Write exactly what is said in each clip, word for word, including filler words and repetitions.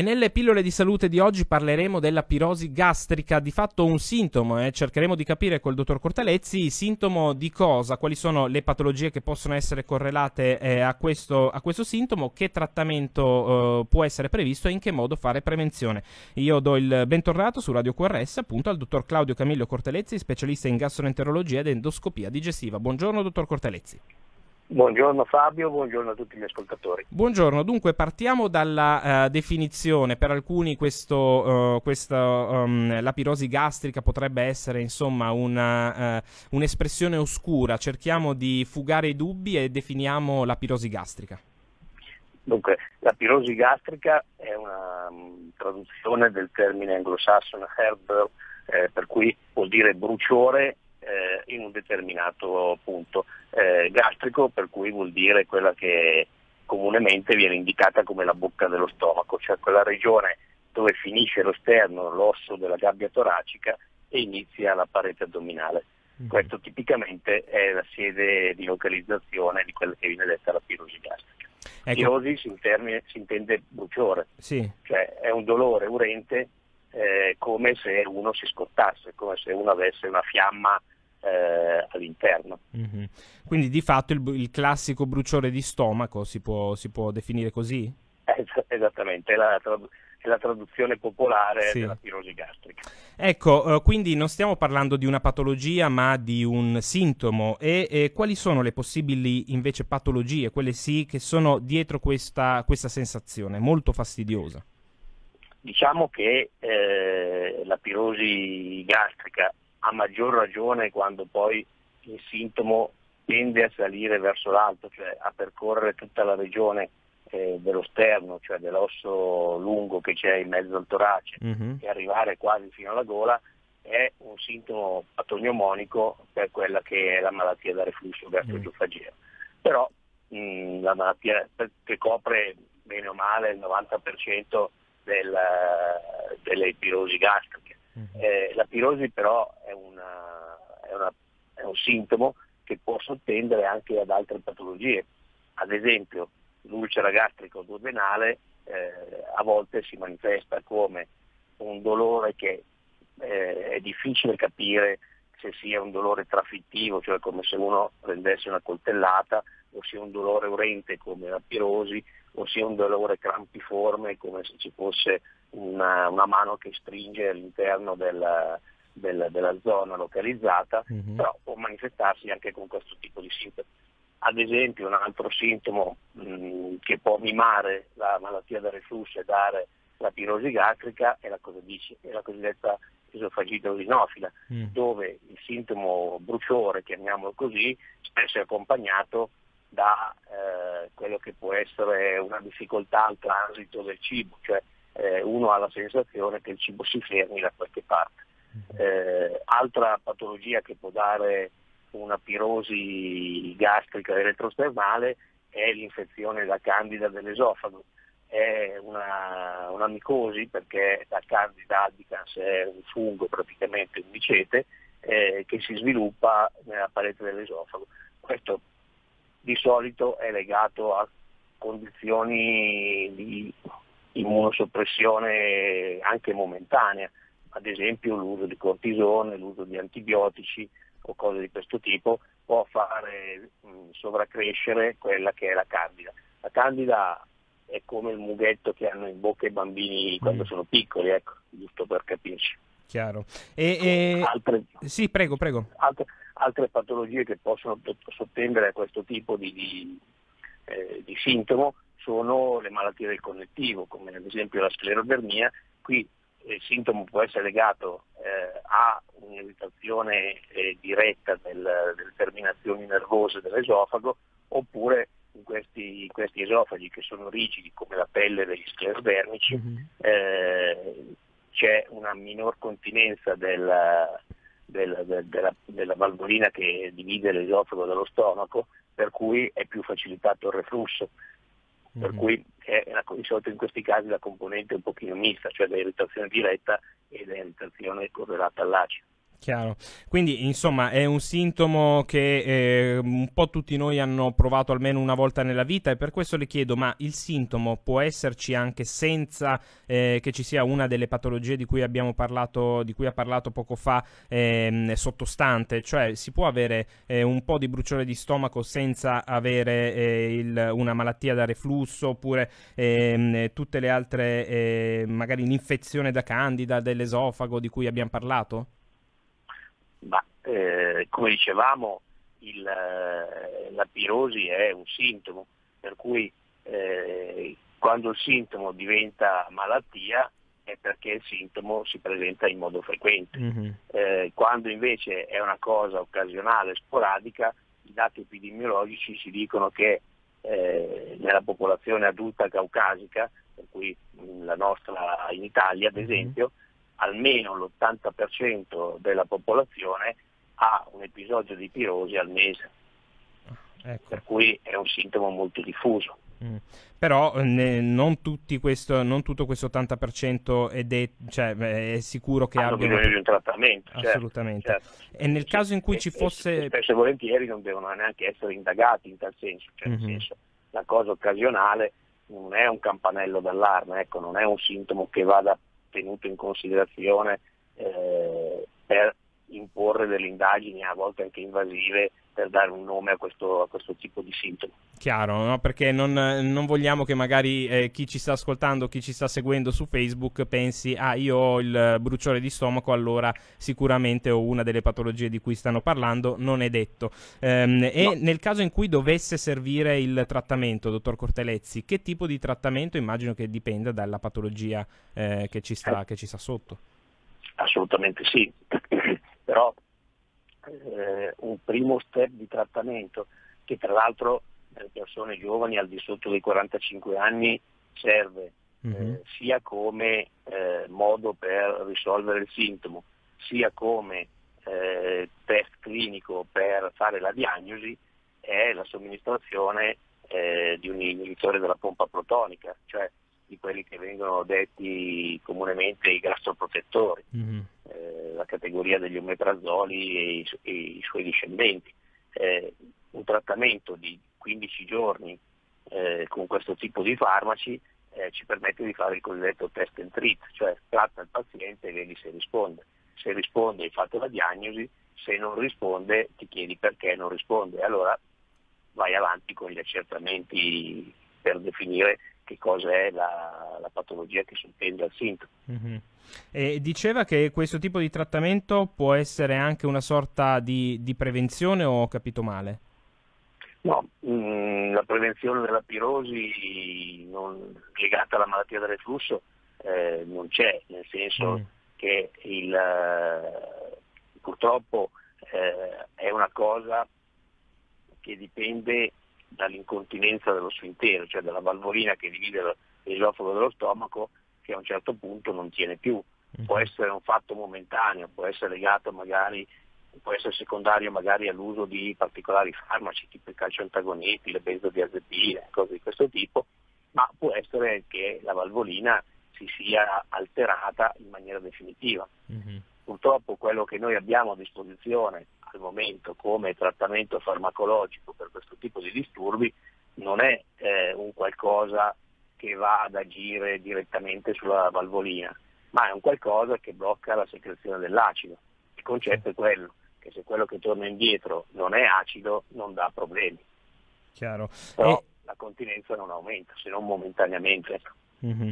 nelle pillole di salute di oggi parleremo della pirosi gastrica, di fatto un sintomo, e eh? cercheremo di capire col dottor Cortelezzi sintomo di cosa, quali sono le patologie che possono essere correlate eh, a, questo, a questo sintomo, che trattamento eh, può essere previsto e in che modo fare prevenzione. Io do il bentornato su Radio Q R S appunto al dottor Claudio Camillo Cortelezzi, specialista in gastroenterologia ed endoscopia digestiva. Buongiorno dottor Cortelezzi. Buongiorno Fabio, buongiorno a tutti gli ascoltatori. Buongiorno, dunque partiamo dalla uh, definizione. Per alcuni questo, uh, questa, um, la pirosi gastrica potrebbe essere insomma una, uh, un'espressione oscura. Cerchiamo di fugare i dubbi e definiamo la pirosi gastrica. Dunque, la pirosi gastrica è una um, traduzione del termine anglosassone heartburn, eh, per cui vuol dire bruciore eh, in un determinato punto. Eh, gastrico, per cui vuol dire quella che comunemente viene indicata come la bocca dello stomaco, cioè quella regione dove finisce lo sterno, l'osso della gabbia toracica e inizia la parete addominale. Mm-hmm. Questo tipicamente è la sede di localizzazione di quella che viene detta la pirosi gastrica. Ecco. Pirosi si, intermine, si intende bruciore, sì. Cioè è un dolore urente eh, come se uno si scottasse, come se uno avesse una fiamma Eh, all'interno. Mm-hmm. Quindi di fatto il, il classico bruciore di stomaco si può, si può definire così? Eh, esattamente, è la, tradu- è la traduzione popolare sì. della pirosi gastrica. Ecco, eh, quindi non stiamo parlando di una patologia ma di un sintomo. E, e quali sono le possibili invece patologie, quelle sì, che sono dietro questa, questa sensazione molto fastidiosa? Diciamo che eh, la pirosi gastrica, a maggior ragione quando poi il sintomo tende a salire verso l'alto, cioè a percorrere tutta la regione eh, dello sterno, cioè dell'osso lungo che c'è in mezzo al torace, mm-hmm. e arrivare quasi fino alla gola, è un sintomo patognomonico per quella che è la malattia da reflusso gastroesofageo. Mm. Però mh, la malattia che copre bene o male il novanta per cento del, delle pirosi gastriche. Eh, la pirosi però è, una, è, una, è un sintomo che può sottendere anche ad altre patologie. Ad esempio l'ulcera gastrico-duodenale eh, a volte si manifesta come un dolore che eh, è difficile capire se sia un dolore trafittivo, cioè come se uno prendesse una coltellata, o sia un dolore urente come la pirosi, o sia un dolore crampiforme come se ci fosse una, una mano che stringe all'interno della, della, della zona localizzata, mm-hmm. però può manifestarsi anche con questo tipo di sintomi. Ad esempio un altro sintomo mh, che può mimare la malattia da reflusso e dare la pirosi gastrica è la, è la cosiddetta esofagite urinofila, mm. dove il sintomo bruciore, chiamiamolo così, spesso è accompagnato da eh, quello che può essere una difficoltà al transito del cibo, cioè eh, uno ha la sensazione che il cibo si fermi da qualche parte. Eh, altra patologia che può dare una pirosi gastrica retrosternale è l'infezione da candida dell'esofago. È una, una micosi, perché la candida albicans è un fungo, praticamente un micete, eh, che si sviluppa nella parete dell'esofago. Questo di solito è legato a condizioni di immunosoppressione anche momentanea, ad esempio l'uso di cortisone, l'uso di antibiotici o cose di questo tipo può fare mh, sovraccrescere quella che è la candida. La candida è come il mughetto che hanno in bocca i bambini quando mm. sono piccoli, ecco, giusto per capirci. Chiaro. E, e... Altre, sì, prego, prego. Altre, altre patologie che possono sottendere a questo tipo di, di, eh, di sintomo sono le malattie del connettivo, come ad esempio la sclerodermia. Qui il sintomo può essere legato eh, a un'irritazione eh, diretta del, delle terminazioni nervose dell'esofago, oppure in questi, questi esofagi che sono rigidi come la pelle degli sclerodermici, mm-hmm. eh, c'è una minor continenza del, del, del, della, della valvolina che divide l'esofago dallo stomaco, per cui è più facilitato il reflusso. Per mm-hmm. cui è una, di solito in questi casi la componente è un pochino mista, cioè da irritazione diretta e da irritazione correlata all'acido. Chiaro. Quindi, insomma, è un sintomo che eh, un po' tutti noi hanno provato almeno una volta nella vita, e per questo le chiedo, ma il sintomo può esserci anche senza eh, che ci sia una delle patologie di cui abbiamo parlato, di cui ha parlato poco fa, ehm, sottostante? Cioè, si può avere eh, un po' di bruciore di stomaco senza avere eh, il, una malattia da reflusso, oppure ehm, tutte le altre, eh, magari l'infezione da candida dell'esofago di cui abbiamo parlato? Ma eh, come dicevamo, il, la pirosi è un sintomo, per cui eh, quando il sintomo diventa malattia è perché il sintomo si presenta in modo frequente. Mm-hmm. Eh, quando invece è una cosa occasionale, sporadica, i dati epidemiologici ci dicono che eh, nella popolazione adulta caucasica, per cui la nostra in Italia ad esempio, mm-hmm. almeno l'ottanta per cento della popolazione ha un episodio di pirosi al mese, ecco. Per cui è un sintomo molto diffuso. Mm. Però ne, non, tutti questo, non tutto questo ottanta per cento è, de- cioè, è sicuro che hanno abbiano bisogno di un trattamento. Assolutamente. Certo, certo. E nel sì, caso in cui e, ci fosse... E spesso e volentieri non devono neanche essere indagati in tal senso, cioè mm-hmm. nel senso, la cosa occasionale non è un campanello d'allarme, ecco, non è un sintomo che vada tenuto in considerazione eh, per imporre delle indagini a volte anche invasive per dare un nome a questo, a questo tipo di sintomo. Chiaro, no? Perché non, non vogliamo che magari eh, chi ci sta ascoltando, chi ci sta seguendo su Facebook pensi ah io ho il bruciore di stomaco, allora sicuramente ho una delle patologie di cui stanno parlando, non è detto. Ehm, e no. Nel caso in cui dovesse servire il trattamento, dottor Cortelezzi, che tipo di trattamento? Immagino che dipenda dalla patologia eh, che ci sta, eh. che ci sta sotto. Assolutamente sì, però eh, un primo step di trattamento che tra l'altro nelle persone giovani al di sotto dei quarantacinque anni serve mm-hmm. eh, sia come eh, modo per risolvere il sintomo, sia come eh, test clinico per fare la diagnosi, è la somministrazione eh, di un inibitore della pompa protonica, cioè di quelli che vengono detti comunemente i gastroprotettori, mm-hmm. eh, la categoria degli omeprazoli e i, e i suoi discendenti. Eh, un trattamento di quindici giorni eh, con questo tipo di farmaci eh, ci permette di fare il cosiddetto test and treat, cioè tratta il paziente e vedi se risponde. Se risponde hai fatto la diagnosi, se non risponde ti chiedi perché non risponde, allora vai avanti con gli accertamenti per definire che cosa è la, la patologia che sottende al sintomo. Mm-hmm. E diceva che questo tipo di trattamento può essere anche una sorta di, di prevenzione, o ho capito male? No, mh, la prevenzione della pirosi non, legata alla malattia del reflusso eh, non c'è, nel senso mm. che il, eh, purtroppo eh, è una cosa che dipende dall'incontinenza dello sfintere, cioè dalla valvolina che divide l'esofago dallo stomaco, che a un certo punto non tiene più. Può essere un fatto momentaneo, può essere legato magari, può essere secondario magari all'uso di particolari farmaci, tipo i calcioantagonisti, le benzodiazepine, cose di questo tipo, ma può essere che la valvolina si sia alterata in maniera definitiva. Mm-hmm. Purtroppo quello che noi abbiamo a disposizione al momento come trattamento farmacologico per questo tipo di disturbi non è eh, un qualcosa che va ad agire direttamente sulla valvolina, ma è un qualcosa che blocca la secrezione dell'acido. Il concetto è quello, che se quello che torna indietro non è acido non dà problemi. Chiaro. Però e... la continenza non aumenta, se non momentaneamente. Mm-hmm.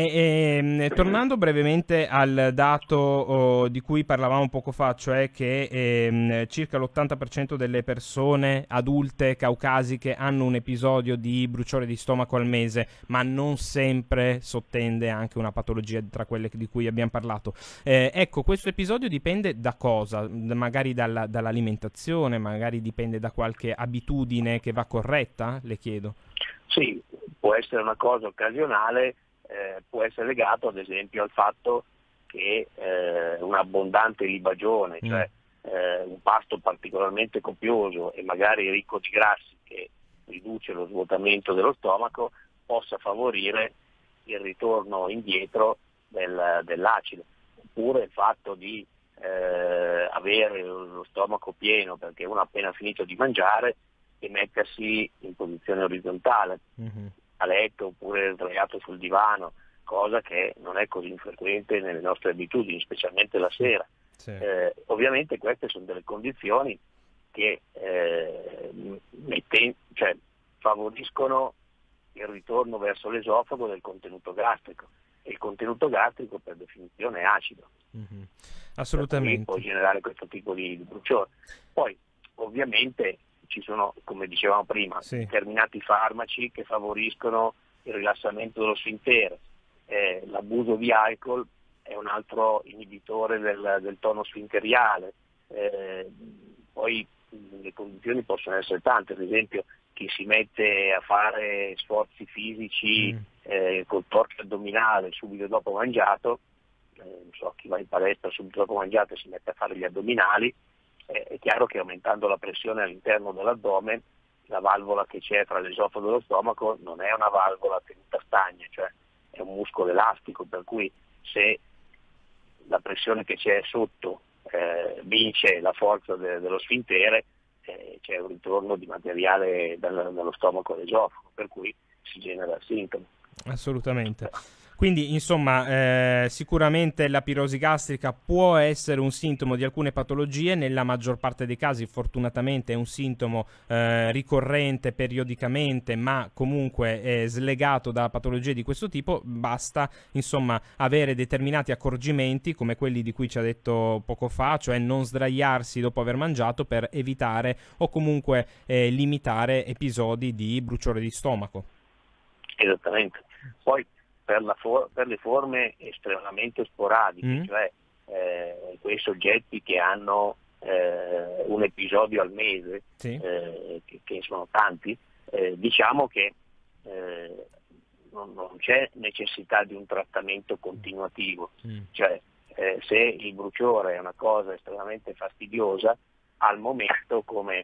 E, e, tornando brevemente al dato oh, di cui parlavamo poco fa, cioè che eh, circa l'ottanta per cento delle persone adulte caucasiche hanno un episodio di bruciore di stomaco al mese, ma non sempre sottende anche una patologia tra quelle di cui abbiamo parlato. Eh, ecco, questo episodio dipende da cosa? Magari dalla, dall'alimentazione, magari dipende da qualche abitudine che va corretta? Le chiedo. Sì, può essere una cosa occasionale, eh, può essere legato ad esempio al fatto che eh, un abbondante libagione, mm. cioè eh, un pasto particolarmente copioso e magari ricco di grassi che riduce lo svuotamento dello stomaco, possa favorire il ritorno indietro del, dell'acido. Oppure il fatto di eh, avere lo stomaco pieno perché uno ha appena finito di mangiare e mettersi in posizione orizzontale, mm-hmm. a letto oppure sdraiato sul divano, cosa che non è così infrequente nelle nostre abitudini, specialmente la sera. Sì. Eh, ovviamente queste sono delle condizioni che eh, mette, cioè, favoriscono il ritorno verso l'esofago del contenuto gastrico, e il contenuto gastrico per definizione è acido. Mm-hmm. Assolutamente. Può generare questo tipo di, di bruciore. Poi ovviamente ci sono, come dicevamo prima, sì. determinati farmaci che favoriscono il rilassamento dello sfintere. Eh, l'abuso di alcol è un altro inibitore del, del tono sfinteriale. Eh, poi le condizioni possono essere tante, ad esempio chi si mette a fare sforzi fisici mm. eh, col torso addominale subito dopo mangiato, eh, non so, chi va in palestra subito dopo mangiato e si mette a fare gli addominali, eh, è chiaro che aumentando la pressione all'interno dell'addome, la valvola che c'è tra l'esofago e lo stomaco non è una valvola tenuta stagna, cioè è un muscolo elastico, per cui se la pressione che c'è sotto eh, vince la forza de- dello sfintere, eh, c'è un ritorno di materiale dal- dallo stomaco all'esofago, per cui si genera il sintomo. Assolutamente. Quindi, insomma, eh, sicuramente la pirosi gastrica può essere un sintomo di alcune patologie, nella maggior parte dei casi fortunatamente è un sintomo eh, ricorrente periodicamente, ma comunque è slegato da patologie di questo tipo. Basta, insomma, avere determinati accorgimenti come quelli di cui ci ha detto poco fa, cioè non sdraiarsi dopo aver mangiato per evitare o comunque eh, limitare episodi di bruciore di stomaco. Esattamente. Poi Per, la for- per le forme estremamente sporadiche, mm. cioè eh, quei soggetti che hanno eh, un episodio al mese, sì. eh, che, che sono tanti, eh, diciamo che eh, non, non c'è necessità di un trattamento continuativo, mm. cioè eh, se il bruciore è una cosa estremamente fastidiosa, al momento come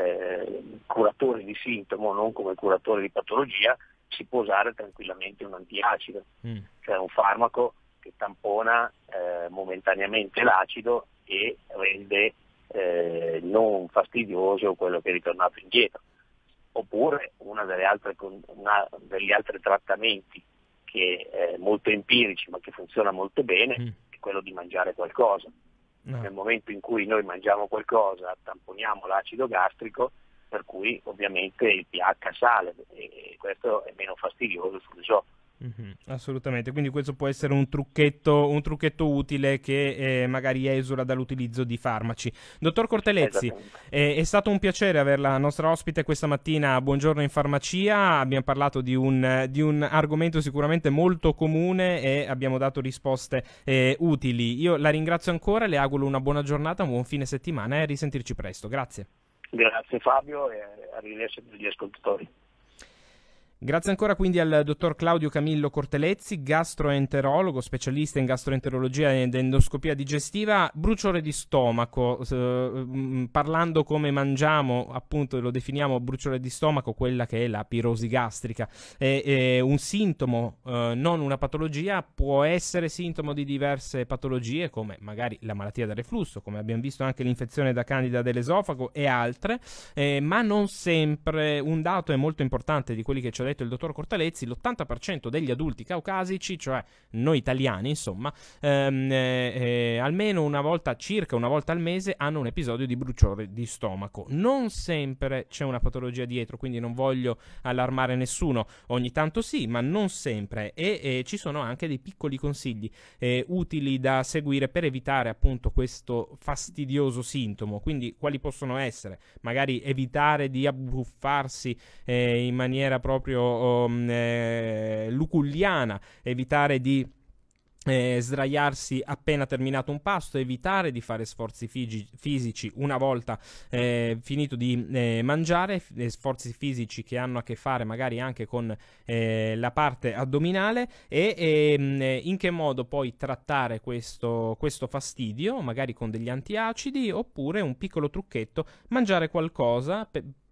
eh, curatore di sintomo, non come curatore di patologia, si può usare tranquillamente un antiacido, mm. cioè un farmaco che tampona eh, momentaneamente l'acido e rende eh, non fastidioso quello che è ritornato indietro. Oppure una delle altre, una degli altri trattamenti che è molto empirici ma che funziona molto bene mm. è quello di mangiare qualcosa. No. Nel momento in cui noi mangiamo qualcosa tamponiamo l'acido gastrico, per cui ovviamente il pH sale e questo è meno fastidioso sull'esofago. Mm-hmm, assolutamente, quindi questo può essere un trucchetto, un trucchetto utile che eh, magari esula dall'utilizzo di farmaci. Dottor Cortelezzi, eh, è stato un piacere averla nostra ospite questa mattina. Buongiorno in farmacia. Abbiamo parlato di un, di un argomento sicuramente molto comune e abbiamo dato risposte eh, utili. Io la ringrazio ancora, le auguro una buona giornata, un buon fine settimana e a risentirci presto. Grazie. Grazie Fabio e arrivederci a tutti gli ascoltatori. Grazie ancora quindi al dottor Claudio Camillo Cortelezzi, gastroenterologo, specialista in gastroenterologia ed endoscopia digestiva. Bruciore di stomaco, eh, parlando come mangiamo, appunto lo definiamo bruciore di stomaco, quella che è la pirosi gastrica. È, è un sintomo, eh, non una patologia, può essere sintomo di diverse patologie come magari la malattia del reflusso, come abbiamo visto anche l'infezione da candida dell'esofago e altre, eh, ma non sempre. Un dato è molto importante di quelli che ci ha detto il dottor Cortelezzi: l'ottanta per cento degli adulti caucasici, cioè noi italiani insomma, ehm, eh, almeno una volta, circa una volta al mese, hanno un episodio di bruciore di stomaco. Non sempre c'è una patologia dietro, quindi non voglio allarmare nessuno, ogni tanto sì, ma non sempre, e, e ci sono anche dei piccoli consigli eh, utili da seguire per evitare appunto questo fastidioso sintomo. Quindi quali possono essere? Magari evitare di abbuffarsi eh, in maniera proprio Um, eh, luculliana, evitare di eh, sdraiarsi appena terminato un pasto, evitare di fare sforzi figi- fisici una volta eh, finito di eh, mangiare, f- sforzi fisici che hanno a che fare magari anche con eh, la parte addominale, e e in che modo poi trattare questo, questo fastidio, magari con degli antiacidi, oppure un piccolo trucchetto: mangiare qualcosa pe-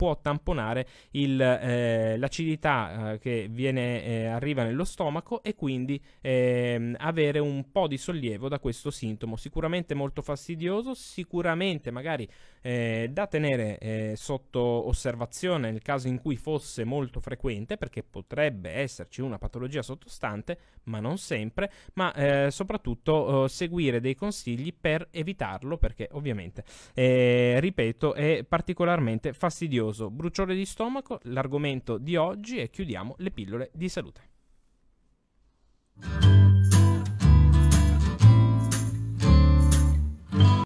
può tamponare il, eh, l'acidità eh, che viene, eh, arriva nello stomaco e quindi eh, avere un po' di sollievo da questo sintomo. Sicuramente molto fastidioso, sicuramente magari eh, da tenere eh, sotto osservazione nel caso in cui fosse molto frequente, perché potrebbe esserci una patologia sottostante, ma non sempre, ma eh, soprattutto eh, seguire dei consigli per evitarlo, perché ovviamente eh, ripeto è particolarmente fastidioso. Bruciore di stomaco, l'argomento di oggi, e chiudiamo le pillole di salute.